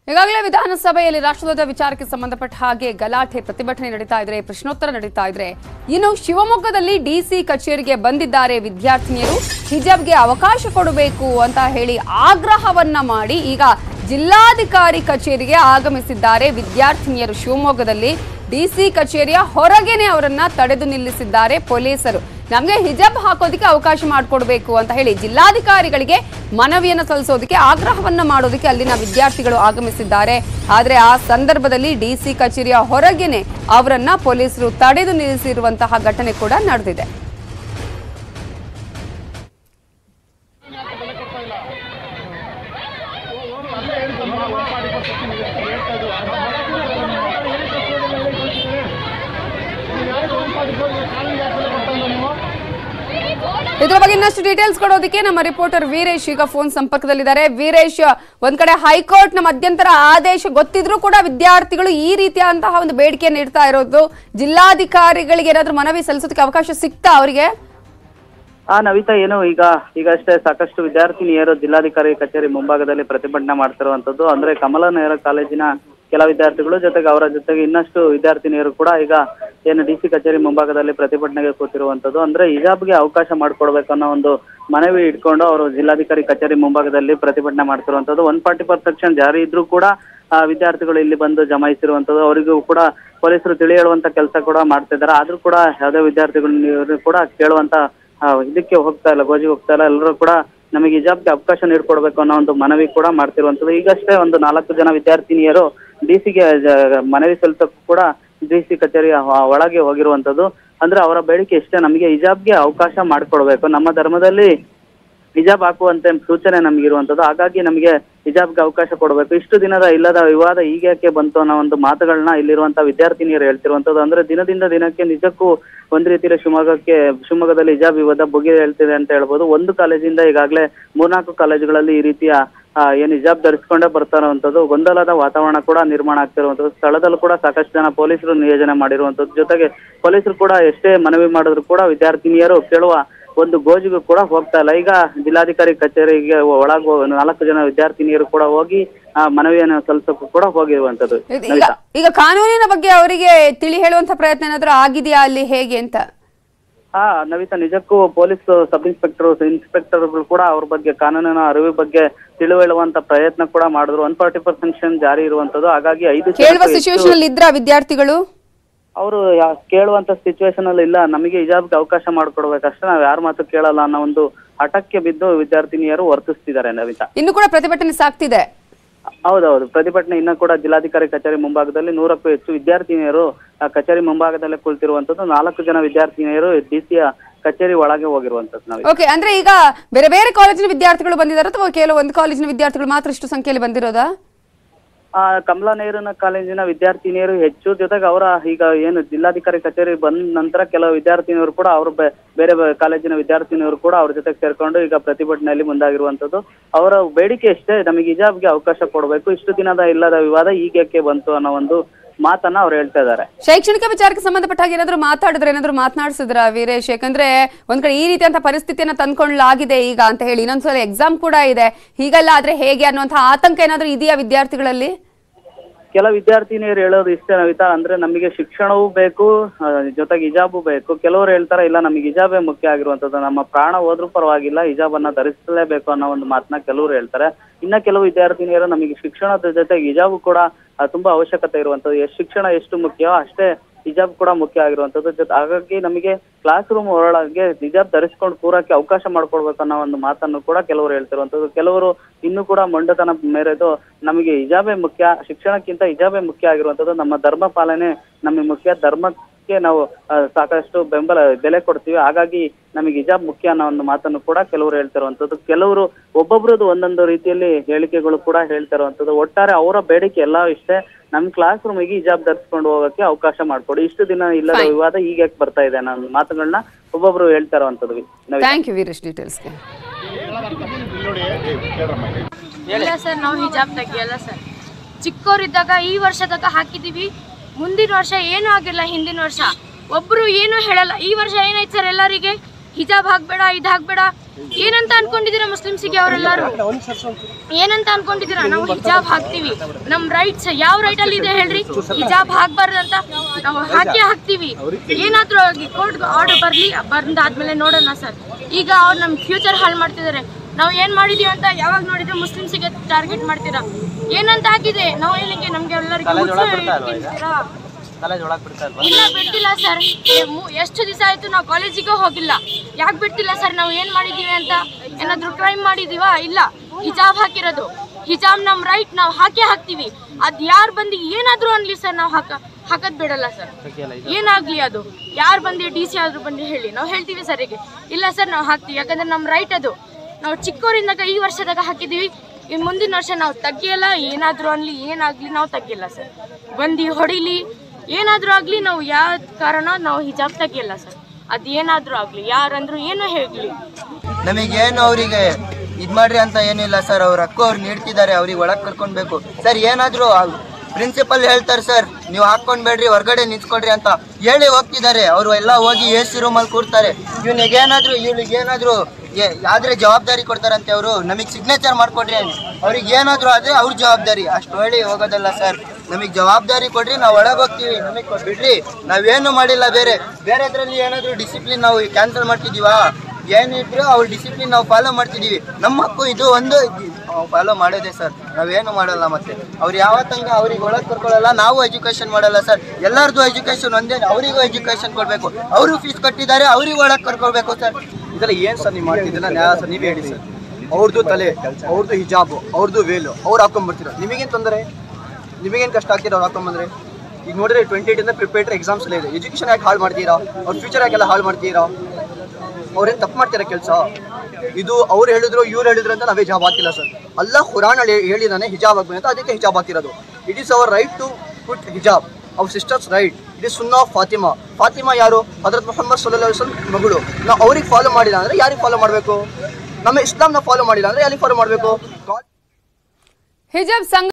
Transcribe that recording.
ಈಗಾಗಲೇ ವಿಧಾನಸಭೆಯಲ್ಲಿ ರಾಷ್ಟ್ರಧ್ವಜ ವಿಚಾರಕ್ಕೆ ಸಂಬಂಧಪಟ್ಟ ಹಾಗೆ ಗಲಾಟೆ ಪ್ರತಿಭಟನೆ ನಡೀತಾ ಇದ್ರೆ, ಪ್ರಶ್ನೋತ್ತರ ನಡೀತಾ ಇದ್ರೆ, ಇನ್ನು ಶಿವಮೊಗ್ಗದಲ್ಲಿ ಡಿಸಿ ಕಚೇರಿಗೆ ಬಂದಿದ್ದಾರೆ ವಿದ್ಯಾರ್ಥಿನಿಯರು. ಹಿಜಾಬ್ಗೆ ಅವಕಾಶ ಕೊಡಬೇಕು ಅಂತ ಹೇಳಿ ಆಗ್ರಹವನ್ನ ಮಾಡಿ ಈಗ ಜಿಲ್ಲಾಧಿಕಾರಿ ಕಚೇರಿಗೆ ಆಗಮಿಸಿದ್ದಾರೆ ವಿದ್ಯಾರ್ಥಿನಿಯರು. ಶಿವಮೊಗ್ಗದಲ್ಲಿ ಡಿಸಿ ಕಚೇರಿಯ ಹೊರಗೇನೆ ಅವರನ್ನ ತಡೆದು ನಿಲ್ಲಿಸಿದ್ದಾರೆ ಪೊಲೀಸರು. ನಮಗೆ ಹಿಜಾಬ್ ಹಾಕೋದಕ್ಕೆ ಅವಕಾಶ ಮಾಡಿಕೊಡ್ಬೇಕು ಅಂತ ಹೇಳಿ ಜಿಲ್ಲಾಧಿಕಾರಿಗಳಿಗೆ ಮನವಿಯನ್ನು ಸಲ್ಲಿಸೋದಕ್ಕೆ, ಆಗ್ರಹವನ್ನ ಮಾಡೋದಕ್ಕೆ ಅಲ್ಲಿನ ವಿದ್ಯಾರ್ಥಿಗಳು ಆಗಮಿಸಿದ್ದಾರೆ. ಆದರೆ ಆ ಸಂದರ್ಭದಲ್ಲಿ ಡಿಸಿ ಕಚೇರಿಯ ಹೊರಗೇನೆ ಅವರನ್ನ ಪೊಲೀಸರು ತಡೆದು ನಿಲ್ಲಿಸಿರುವಂತಹ ಘಟನೆ ಕೂಡ ನಡೆದಿದೆ. ಇದರ ಬಗ್ಗೆ ಇನ್ನಷ್ಟು ಡೀಟೇಲ್ಸ್ ಕೊಡೋದಕ್ಕೆ ನಮ್ಮ ರಿಪೋರ್ಟರ್ ವೀರೇಶ್ ಈಗ ಫೋನ್ ಸಂಪರ್ಕದಲ್ಲಿದ್ದಾರೆ. ವೀರೇಶ್, ಒಂದ್ ಕಡೆ ಹೈಕೋರ್ಟ್ ನ ಮಧ್ಯಂತರ ಆದೇಶ ಗೊತ್ತಿದ್ರೂ ಕೂಡ ವಿದ್ಯಾರ್ಥಿಗಳು ಈ ರೀತಿಯಾದಂತಹ ಒಂದು ಬೇಡಿಕೆಯನ್ನು ಇಡ್ತಾ ಇರೋದು, ಜಿಲ್ಲಾಧಿಕಾರಿಗಳಿಗೆ ಏನಾದ್ರೂ ಮನವಿ ಸಲ್ಲಿಸೋದಕ್ಕೆ ಅವಕಾಶ ಸಿಗ್ತಾ ಅವರಿಗೆ? ನವಿತಾ, ಏನು ಈಗಷ್ಟೇ ಸಾಕಷ್ಟು ವಿದ್ಯಾರ್ಥಿನಿಯರು ಜಿಲ್ಲಾಧಿಕಾರಿ ಕಚೇರಿ ಮುಂಭಾಗದಲ್ಲಿ ಪ್ರತಿಭಟನೆ ಮಾಡ್ತಿರುವಂತದ್ದು. ಅಂದ್ರೆ ಕಮಲಾ ನೆಹರು ಕಾಲೇಜಿನ ಕೆಲ ವಿದ್ಯಾರ್ಥಿಗಳು ಜೊತೆಗೆ ಅವರ ಜೊತೆಗೆ ಇನ್ನಷ್ಟು ವಿದ್ಯಾರ್ಥಿನಿಯರು ಕೂಡ ಈಗ ಏನು ಡಿಸಿ ಕಚೇರಿ ಮುಂಭಾಗದಲ್ಲಿ ಪ್ರತಿಭಟನೆಗೆ ಕೂತಿರುವಂತದ್ದು. ಅಂದ್ರೆ ಹಿಜಾಬ್ಗೆ ಅವಕಾಶ ಮಾಡಿಕೊಡ್ಬೇಕು ಅನ್ನೋ ಒಂದು ಮನವಿ ಇಟ್ಕೊಂಡು ಅವರು ಜಿಲ್ಲಾಧಿಕಾರಿ ಕಚೇರಿ ಮುಂಭಾಗದಲ್ಲಿ ಪ್ರತಿಭಟನೆ ಮಾಡ್ತಿರುವಂತದ್ದು. 144 ಸೆಕ್ಷನ್ ಜಾರಿ ಇದ್ರೂ ಕೂಡ ವಿದ್ಯಾರ್ಥಿಗಳು ಇಲ್ಲಿ ಬಂದು ಜಮಾಯಿಸಿರುವಂತದ್ದು. ಅವರಿಗೂ ಕೂಡ ಪೊಲೀಸರು ತಿಳಿ ಹೇಳುವಂತ ಕೆಲಸ ಕೂಡ ಮಾಡ್ತಿದ್ದಾರೆ. ಆದ್ರೂ ಕೂಡ ಯಾವುದೇ ವಿದ್ಯಾರ್ಥಿಗಳು ಕೂಡ ಕೇಳುವಂತ ಇದಕ್ಕೆ ಹೋಗ್ತಾ ಇಲ್ಲ, ಗೋಜಿಗೆ ಹೋಗ್ತಾ ಇಲ್ಲ. ಎಲ್ಲರೂ ಕೂಡ ನಮಗೆ ಹಿಜಾಬ್ಗೆ ಅವಕಾಶ ನೀಡ್ಕೊಡ್ಬೇಕು ಅನ್ನೋ ಒಂದು ಮನವಿ ಕೂಡ ಮಾಡ್ತಿರುವಂತದ್ದು. ಈಗಷ್ಟೇ ಒಂದು 4 ಜನ ವಿದ್ಯಾರ್ಥಿನಿಯರು ಡಿಸಿಗೆ ಮನವಿ ಸಲ್ಲಿಸಕ್ಕೂ ಕೂಡ ಡಿಸಿ ಕಚೇರಿಯ ಒಳಗೆ ಹೋಗಿರುವಂತದ್ದು. ಅಂದ್ರೆ ಅವರ ಬೇಡಿಕೆ ಇಷ್ಟೇ, ನಮಗೆ ಹಿಜಾಬ್ಗೆ ಅವಕಾಶ ಮಾಡಿಕೊಡ್ಬೇಕು, ನಮ್ಮ ಧರ್ಮದಲ್ಲಿ ಹಿಜಾಬ್ ಹಾಕುವಂತೆ ಸೂಚನೆ ನಮಗಿರುವಂತದ್ದು, ಹಾಗಾಗಿ ನಮಗೆ ಹಿಜಾಬ್ಗೆ ಅವಕಾಶ ಕೊಡಬೇಕು. ಇಷ್ಟು ದಿನದ ಇಲ್ಲದ ವಿವಾದ ಈಗೇಕೆ ಬಂತು ಅನ್ನೋ ಒಂದು ಮಾತುಗಳನ್ನ ಇಲ್ಲಿರುವಂತಹ ವಿದ್ಯಾರ್ಥಿನಿಯರು ಹೇಳ್ತಿರುವಂತದ್ದು. ಅಂದ್ರೆ ದಿನದಿಂದ ದಿನಕ್ಕೆ ನಿಜಕ್ಕೂ ಒಂದ್ ರೀತಿಯಲ್ಲಿ ಶಿವಮೊಗ್ಗದಲ್ಲಿ ಹಿಜಾಬ್ ವಿವಾದ ಬುಗಿ ಹೇಳ್ತಿದೆ ಅಂತ ಹೇಳ್ಬೋದು. ಒಂದು ಕಾಲೇಜಿಂದ ಈಗಾಗಲೇ 3-4 ಕಾಲೇಜುಗಳಲ್ಲಿ ಈ ರೀತಿಯ ಏನು ಹಿಜಾಬ್ ಧರಿಸ್ಕೊಂಡೇ ಬರ್ತಾ ಇರುವಂತದ್ದು, ಗೊಂದಲದ ವಾತಾವರಣ ಕೂಡ ನಿರ್ಮಾಣ ಆಗ್ತಿರುವಂತದ್ದು. ಸ್ಥಳದಲ್ಲೂ ಕೂಡ ಸಾಕಷ್ಟು ಜನ ಪೊಲೀಸರು ನಿಯೋಜನೆ ಮಾಡಿರುವಂತದ್ದು. ಜೊತೆಗೆ ಪೊಲೀಸರು ಕೂಡ ಎಷ್ಟೇ ಮನವಿ ಮಾಡಿದ್ರು ಕೂಡ ವಿದ್ಯಾರ್ಥಿನಿಯರು ಕೇಳುವ ಒಂದು ಗೋಜಿಗೂ ಕೂಡ ಹೋಗ್ತಾ ಇಲ್ಲ. ಈಗ ಜಿಲ್ಲಾಧಿಕಾರಿ ಕಚೇರಿಗೆ ಒಳಗೆ 4 ಜನ ವಿದ್ಯಾರ್ಥಿನಿಯರು ಕೂಡ ಹೋಗಿ ಮನವಿಯನ್ನು ಸಲ್ಲಿಸಕ್ಕೂ ಕೂಡ ಹೋಗಿರುವಂತದ್ದು. ಈಗ ಕಾನೂನಿನ ಬಗ್ಗೆ ಅವರಿಗೆ ತಿಳಿ ಹೇಳುವಂತ ಪ್ರಯತ್ನ ಏನಾದ್ರೂ ಆಗಿದೆಯಾ ಅಲ್ಲಿ, ಹೇಗೆ ಅಂತ? ನವಿತಾ, ನಿಜಕ್ಕೂ ಪೊಲೀಸ್ ಸಬ್ ಇನ್ಸ್ಪೆಕ್ಟರ್ಗಳು ಕೂಡ ಅವ್ರ ಬಗ್ಗೆ ಕಾನೂನಿನ ಅರಿವು ಬಗ್ಗೆ ತಿಳಿಹೇಳುವಂತ ಪ್ರಯತ್ನ ಕೂಡ ಮಾಡಿದ್ರು. 144 ಸೆಕ್ಷನ್ ಜಾರಿ ಇರುವಂತದ್ದು. ಹಾಗಾಗಿ 5 ಕೇಳುವ ಸಿಚುವೇಶನ್ ಅಲ್ಲಿ ಇದ್ರ ವಿದ್ಯಾರ್ಥಿಗಳು ಅವರು ಕೇಳುವಂತ ಸಿಚುವೇಶನ್ ಅಲ್ಲಿ ಇಲ್ಲ, ನಮಗೆ ಹಿಜಾಬ್ಗೆ ಅವಕಾಶ ಮಾಡಿಕೊಡ್ಬೇಕಷ್ಟೇ, ನಾವ್ ಯಾರ ಮಾತು ಕೇಳಲ್ಲ ಅನ್ನೋ ಒಂದು ಹಠಕ್ಕೆ ಬಿದ್ದು ವಿದ್ಯಾರ್ಥಿನಿಯರು ವರ್ತಿಸ್ತಿದ್ದಾರೆ. ನವಿತಾ, ಇನ್ನು ಕೂಡ ಪ್ರತಿಭಟನೆ ಸಾಗ್ತಿದೆ? ಹೌದೌದು, ಪ್ರತಿಭಟನೆ ಇನ್ನು ಕೂಡ ಜಿಲ್ಲಾಧಿಕಾರಿ ಕಚೇರಿ ಮುಂಭಾಗದಲ್ಲಿ 100ಕ್ಕೂ ಹೆಚ್ಚು ವಿದ್ಯಾರ್ಥಿನಿಯರು ಕಚೇರಿ ಮುಂಭಾಗದಲ್ಲೇ ಕುಳಿತಿರುವಂತದ್ದು. 4 ಜನ ವಿದ್ಯಾರ್ಥಿನಿಯರು ಡಿಸಿಯ ಕಚೇರಿ ಒಳಗೆ ಹೋಗಿರುವಂತದ್ದು. ಓಕೆ, ಅಂದ್ರೆ ಈಗ ಬೇರೆ ಬೇರೆ ಕಾಲೇಜಿನ ವಿದ್ಯಾರ್ಥಿಗಳು ಬಂದಿದ್ದಾರೆ ಅಥವಾ ಕೆಲವೊಂದು ಕಾಲೇಜಿನ ವಿದ್ಯಾರ್ಥಿಗಳು ಮಾತ್ರ ಇಷ್ಟು ಸಂಖ್ಯೆಯಲ್ಲಿ ಬಂದಿರೋದಾ? ಕಮಲಾ ನೆಹರು ಕಾಲೇಜಿನ ವಿದ್ಯಾರ್ಥಿನಿಯರು ಹೆಚ್ಚು, ಜೊತೆಗೆ ಅವರ ಈಗ ಏನು ಜಿಲ್ಲಾಧಿಕಾರಿ ಕಚೇರಿ ಬಂದ ನಂತರ ಕೆಲವು ವಿದ್ಯಾರ್ಥಿನಿಯರು ಕೂಡ ಅವರು ಬೇರೆ ಕಾಲೇಜಿನ ವಿದ್ಯಾರ್ಥಿನಿಯರು ಕೂಡ ಅವ್ರ ಜೊತೆಗೆ ಸೇರ್ಕೊಂಡು ಈಗ ಪ್ರತಿಭಟನೆಯಲ್ಲಿ ಮುಂದಾಗಿರುವಂತದ್ದು. ಅವರ ಬೇಡಿಕೆ ಇಷ್ಟೇ, ನಮಗೆ ಹಿಜಾಬ್ಗೆ ಅವಕಾಶ ಕೊಡಬೇಕು, ಇಷ್ಟು ದಿನದ ಇಲ್ಲದ ವಿವಾದ ಈಗೇಕೆ ಬಂತು ಅನ್ನೋ ಒಂದು ಮಾತನ್ನ ಅವ್ರು ಹೇಳ್ತಾ ಇದ್ದಾರೆ. ಶೈಕ್ಷಣಿಕ ವಿಚಾರಕ್ಕೆ ಸಂಬಂಧಪಟ್ಟಾಗ ಏನಾದ್ರು ಮಾತಾಡಿದ್ರೆ, ಏನಾದ್ರು ಮಾತನಾಡಿಸಿದ್ರ ವೀರೇಶ್? ಯಾಕಂದ್ರೆ ಒಂದ್ ಕಡೆ ಈ ರೀತಿಯಂತ ಪರಿಸ್ಥಿತಿಯನ್ನ ತಂದ್ಕೊಳ್ಳಲಾಗಿದೆ ಈಗ ಅಂತ ಹೇಳಿ, ಇನ್ನೊಂದ್ಸಲ ಎಕ್ಸಾಮ್ ಕೂಡ ಇದೆ, ಹೀಗಲ್ಲ ಆದ್ರೆ ಹೇಗೆ ಅನ್ನುವಂತಹ ಆತಂಕ ಏನಾದ್ರು ಇದೆಯಾ ವಿದ್ಯಾರ್ಥಿಗಳಲ್ಲಿ? ಕೆಲ ವಿದ್ಯಾರ್ಥಿನಿಯರು ಹೇಳೋದು ಇಷ್ಟೇ ನವಿತಾ, ಅಂದ್ರೆ ನಮಗೆ ಶಿಕ್ಷಣವೂ ಬೇಕು, ಜೊತೆಗೆ ಹಿಜಾಬು ಬೇಕು. ಕೆಲವರು ಹೇಳ್ತಾರೆ ಇಲ್ಲ, ನಮಗೆ ಹಿಜಾಬೇ ಮುಖ್ಯ ಆಗಿರುವಂತದ್ದು, ನಮ್ಮ ಪ್ರಾಣ ಹೋದ್ರೂ ಪರವಾಗಿಲ್ಲ, ಹಿಜಾಬನ್ನ ಧರಿಸಲೇಬೇಕು ಅನ್ನೋ ಒಂದು ಮಾತನ್ನ ಕೆಲವರು ಹೇಳ್ತಾರೆ. ಇನ್ನ ಕೆಲವು ವಿದ್ಯಾರ್ಥಿನಿಯರು ನಮಗೆ ಶಿಕ್ಷಣದ ಜೊತೆಗೆ ಹಿಜಾಬು ಕೂಡ ತುಂಬಾ ಅವಶ್ಯಕತೆ ಇರುವಂತದ್ದು, ಶಿಕ್ಷಣ ಎಷ್ಟು ಮುಖ್ಯವೋ ಅಷ್ಟೇ ಹಿಜಾಬ್ ಕೂಡ ಮುಖ್ಯ ಆಗಿರುವಂತದ್ದು. ಹಾಗಾಗಿ ನಮಗೆ ಕ್ಲಾಸ್ ರೂಮ್ ಒಳಗೆ ಹಿಜಾಬ್ ಧರಿಸ್ಕೊಂಡು ಕೂರಕ್ಕೆ ಅವಕಾಶ ಮಾಡ್ಕೊಡ್ಬೇಕು ಅನ್ನೋ ಒಂದು ಮಾತನ್ನು ಕೂಡ ಕೆಲವರು ಹೇಳ್ತಿರುವಂತದ್ದು. ಕೆಲವರು ಇನ್ನೂ ಕೂಡ ಮೊಂಡತನ ಮೇರೆದು ನಮಗೆ ಹಿಜಾಬೇ ಮುಖ್ಯ, ಶಿಕ್ಷಣಕ್ಕಿಂತ ಹಿಜಾಬೇ ಮುಖ್ಯ ಆಗಿರುವಂತದ್ದು, ನಮ್ಮ ಧರ್ಮ ಪಾಲನೆ ನಮಗೆ ಮುಖ್ಯ, ಧರ್ಮಕ್ಕೆ ನಾವು ಸಾಕಷ್ಟು ಬೆಲೆ ಕೊಡ್ತೀವಿ, ಹಾಗಾಗಿ ನಮಗೆ ಹಿಜಾಬ್ ಮುಖ್ಯ ಅನ್ನೋ ಒಂದು ಮಾತನ್ನು ಕೂಡ ಕೆಲವರು ಹೇಳ್ತಿರುವಂತದ್ದು. ಕೆಲವರು ಒಬ್ಬೊಬ್ರದ್ದು ಒಂದೊಂದು ರೀತಿಯಲ್ಲಿ ಹೇಳಿಕೆಗಳು ಕೂಡ ಹೇಳ್ತಿರುವಂತದ್ದು. ಒಟ್ಟಾರೆ ಅವರ ಬೇಡಿಕೆ ಎಲ್ಲ ಇಷ್ಟೇ, ನಮ್ ಕ್ಲಾಸ್ ರೂಮಿಗೆ ಹಿಜಾಬ್ ಧರಿಸ್ಕೊಂಡು ಹೋಗಕ್ಕೆ ಅವಕಾಶ ಮಾಡ್ಕೊಡಿ, ಇಷ್ಟು ದಿನ ಇಲ್ಲದ ವಿವಾದ ಈಗ ಬರ್ತಾ ಇದೆ ಅನ್ನೋ ಮಾತುಗಳನ್ನ ಒಬ್ಬೊಬ್ರು ಹೇಳ್ತಾ ಇರುವಂತದ್ದು. Thank you Veeresh ಡೀಟೇಲ್ಸ್ಗೆ. ಇಲ್ಲ ಸರ್, ನಾವು ಹಿಜಾಬ್ ತೆಗಿಯಲ್ಲ ಸರ್. ಚಿಕ್ಕವರಿದ್ದಾಗ ಈ ವರ್ಷದಾಗ ಹಾಕಿದೀವಿ, ಮುಂದಿನ ವರ್ಷ ಏನೂ ಆಗಿಲ್ಲ, ಹಿಂದಿನ ವರ್ಷ ಒಬ್ರು ಏನು ಹೇಳಲ್ಲ. ಈ ವರ್ಷ ಏನಾಯ್ತು ಸರ್, ಎಲ್ಲರಿಗೆ ಹಿಜಾಬ್ ಹಾಕ್ಬೇಡ, ಇದು ಹಾಕ್ಬೇಡ ಏನಂತ ಅನ್ಕೊಂಡಿದ್ದೀರಾ ಮುಸ್ಲಿಮ್ಸಿಗೆ? ಅವರೆಲ್ಲರೂ ಏನಂತ ಅನ್ಕೊಂಡಿದ್ದೀರಾ? ನಾವು ಹಿಜಾಬ್ ಹಾಕ್ತೀವಿ, ನಮ್ ರೈಟ್ಸ್ ಯಾವ ರೈಟ್ ಅಲ್ಲಿ ಇದೆ ಹೇಳ್ರಿ? ಹಿಜಾಬ್ ಹಾಕ್ಬಾರ್ದಂತ ನಾವು ಹಾಕ್ತೀವಿ. ಏನಾದ್ರೂ ಕೋರ್ಟ್ ಆರ್ಡರ್ ಬಂದಾದ್ಮೇಲೆ ನೋಡೋಣ ಸರ್. ಈಗ ಅವ್ರು ನಮ್ ಫ್ಯೂಚರ್ ಹಾಳು ಮಾಡ್ತಿದ್ದಾರೆ. ನಾವು ಏನ್ ಮಾಡಿದೀವಿ ಅಂತ ಯಾವಾಗ ನೋಡಿದ್ರೆ ಮುಸ್ಲಿಮ್ಸಿಗೆ ಟಾರ್ಗೆಟ್ ಮಾಡ್ತೀರಾ? ಏನಂತ ಆಗಿದೆ? ನಾವು ಏನಕ್ಕೆ ನಮ್ಗೆ ಎಲ್ಲರಿಗೂ ಇಲ್ಲ ಬಿಡ್ತಿಲ್ಲ ಸರ್. ಎಷ್ಟು ದಿವಸ ಆಯ್ತು ನಾವು ಕಾಲೇಜಿಗೆ ಹೋಗಿಲ್ಲ. ಯಾಕೆ ಬಿಡ್ತಿಲ್ಲ ಸರ್? ನಾವು ಏನ್ ಮಾಡಿದೀವಿ ಅಂತ ಏನಾದ್ರು ಕ್ರೈಮ್ ಮಾಡಿದೀವಾ? ಇಲ್ಲ. ಹಿಜಾಬ್ ಹಾಕಿರೋದು, ಹಿಜಾಬ್ ನಮ್ ರೈಟ್, ನಾವು ಹಾಕ್ತೀವಿ. ಅದ್ ಯಾರು ಬಂದು ಏನಾದ್ರು ಅನ್ಲಿ ಸರ್, ನಾವು ಹಾಕದ್ ಬಿಡಲ್ಲ ಸರ್. ಏನಾಗ್ಲಿ ಅದು, ಯಾರು ಬಂದು DC ಆದ್ರೂ ಬಂದು ಹೇಳಿ, ನಾವು ಹೇಳ್ತೀವಿ ಸರ್. ಈಗ ಇಲ್ಲ ಸರ್ ನಾವು ಹಾಕ್ತೀವಿ, ಯಾಕಂದ್ರೆ ನಮ್ ರೈಟ್ ಅದು. ನಾವು ಚಿಕ್ಕವರಿಂದಾಗ ಈ ವರ್ಷದಾಗ ಹಾಕಿದೀವಿ, ಇನ್ನು ಮುಂದಿನ ವರ್ಷ ನಾವು ತಗ್ಗಿಯಲ್ಲ. ಏನಾದ್ರು ಅನ್ಲಿ ಏನಾಗ್ಲಿ ನಾವು ತಗ್ಗಿಲ್ಲ ಸರ್. ಬಂದು ಹೊಡಿಲಿ ಏನಾದ್ರೂ ಆಗ್ಲಿ ನಾವು ಯಾವ ಕಾರಣ ನಾವು ಹಿಜಾಬ್ ತೆಗಿಯಲ್ಲ ಸರ್. ಅದ್ ಏನಾದ್ರೂ ಆಗ್ಲಿ, ಯಾರಂದ್ರು ಏನೋ ಹೇಗ್ಲಿ, ನಮಗೇನು ಅವರಿಗೆ ಇದ್ ಮಾಡ್ರಿ ಅಂತ ಏನಿಲ್ಲ ಸರ್. ಅವ್ರ ಹಕ್ಕು ಅವ್ರು ನೀಡ್ತಿದ್ದಾರೆ, ಅವ್ರಿಗೆ ಒಳಗ್ ಕರ್ಕೊಂಡ್ಬೇಕು ಸರ್. ಏನಾದ್ರು ಪ್ರಿನ್ಸಿಪಲ್ ಹೇಳ್ತಾರೆ ಸರ್, ನೀವು ಹಾಕೊಂಡ್ಬೇಡ್ರಿ, ಹೊರಗಡೆ ನಿಂತ್ಕೊಡ್ರಿ ಅಂತ ಹೇಳಿ ಹೋಗ್ತಿದ್ದಾರೆ. ಅವರು ಎಲ್ಲ ಹೋಗಿ AC ರೂಮಲ್ಲಿ ಕೂರ್ತಾರೆ. ಇವಳಿಗೇನಾದ್ರು ಯಾವ್ದ್ರೆ ಜವಾಬ್ದಾರಿ ಕೊಡ್ತಾರಂತೆ ಅವರು, ನಮಗೆ ಸಿಗ್ನೇಚರ್ ಮಾಡ್ಕೊಡ್ರಿ, ಅವ್ರಿಗೆ ಏನಾದ್ರು ಆದ್ರೆ ಅವ್ರ ಜವಾಬ್ದಾರಿ, ಅಷ್ಟು ಹೇಳಿ ಹೋಗೋದಲ್ಲ ಸರ್. ನಮಗೆ ಜವಾಬ್ದಾರಿ ಕೊಡ್ರಿ, ನಾವು ಒಳಗೆ ಹೋಗ್ತೀವಿ, ನಮಗೆ ಬಿಡ್ರಿ. ನಾವೇನು ಮಾಡಿಲ್ಲ. ಬೇರೆದ್ರಲ್ಲಿ ಏನಾದ್ರು ಡಿಸಿಪ್ಲಿನ್ ನಾವು ಕ್ಯಾನ್ಸಲ್ ಮಾಡ್ತಿದೀವಾ? ಏನಿದ್ರು ಅವ್ರ ಡಿಸಿಪ್ಲಿನ್ ನಾವು ಫಾಲೋ ಮಾಡ್ತಿದೀವಿ. ನಮ್ಮ ಹಕ್ಕು ಇದು ಒಂದು ಫಾಲೋ ಮಾಡೋದೇ ಸರ್. ನಾವೇನು ಮಾಡಲ್ಲ. ಮತ್ತೆ ಅವ್ರು ಯಾವತ್ತಂಗ ಅವ್ರಿಗೆ ಒಳಗೆ ಕರ್ಕೊಳ್ಳಲ್ಲ, ನಾವು ಎಜುಕೇಶನ್ ಮಾಡಲ್ಲ ಸರ್. ಎಲ್ಲರದು ಎಜುಕೇಶನ್ ಒಂದೇ, ಅವರಿಗೂ ಎಜುಕೇಶನ್ ಕೊಡಬೇಕು. ಅವರು ಫೀಸ್ ಕಟ್ಟಿದ್ದಾರೆ, ಅವ್ರಿಗೆ ಒಳಗೆ ಕರ್ಕೊಳ್ಬೇಕು ಸರ್. ಇದೆಲ್ಲ ಏನು ಸರ್ ನೀವು ಮಾಡ್ತಿದ್ದಲ್ಲ ನ್ಯಾಯ ಸರ್? ನೀವೇ ಹೇಳಿ ಸರ್. ಅವ್ರದ್ದು ತಲೆ, ಅವ್ರದ್ದು ಹಿಜಾಬು, ಅವ್ರದ್ದು ವೇಲು, ಅವ್ರು ಹಾಕೊಂಡ್ಬರ್ತೀರ. ನಿಮಗೇನು ತೊಂದರೆ? ನಿಮಗೇನು ಕಷ್ಟ ಆಗ್ತೀರ ಅವ್ರು ಹಾಕೊಂಡ್ಬಂದ್ರೆ? ಈಗ ನೋಡಿದ್ರೆ 28 ಪ್ರಿಪೇರ್ಡ್ ಎಕ್ಸಾಮ್ಸ್ ಎಲ್ಲ ಇದೆ. ಎಜುಕೇಶನ್ ಯಾಕೆ ಹಾಳು ಮಾಡ್ತೀರಾ? ಅವ್ರ ಫ್ಯೂಚರ್ ಯಾಕೆಲ್ಲ ಹಾಳು ಮಾಡ್ತೀರಾ? ಅವ್ರೇನು ತಪ್ಪು ಮಾಡ್ತೀರಾ ಕೆಲಸ? ಇದು ಅವ್ರು ಹೇಳಿದ್ರು ಇವ್ರು ಹೇಳಿದ್ರು ಅಂತ ನಾವೇ ಹಿಜಾಬ್ ಹಾಕಿಲ್ಲ ಸರ್. ಅಲ್ಲಾಹ್ ಖುರಾನ್ ಹೇಳಿದಾನೆ ಹಿಜಾಬ್ ಆಗ್ಬೇಕು ಅಂತ, ಅದಕ್ಕೆ ಹಿಜಾಬ್ ಹಾಕಿರೋದು. It is our right to put ಹಿಜಾಬ್, hour sisters right. It is Sunna Fatima. Fatima ಯಾರು? ಹಜರತ್ ಮುಹಮ್ಮದ್ ಸಲ್ಲಲ್ಲಾಹು ಅಲೈಹಿ ವಸಲ್ಲಂ ಮಗಳು. ನಾವು ಅವ್ರಿಗೆ ಫಾಲೋ ಮಾಡಿಲ್ಲ ಅಂದ್ರೆ ಯಾರಿಗೆ ಫಾಲೋ ಮಾಡಬೇಕು? ನಮ್ಮ ಇಸ್ಲಾಂನ ಫಾಲೋ ಮಾಡಿಲ್ಲ ಅಂದ್ರೆ ಯಾರಿಗೆ ಫಾಲೋ ಮಾಡಬೇಕು? ಹಿಜಾಬ್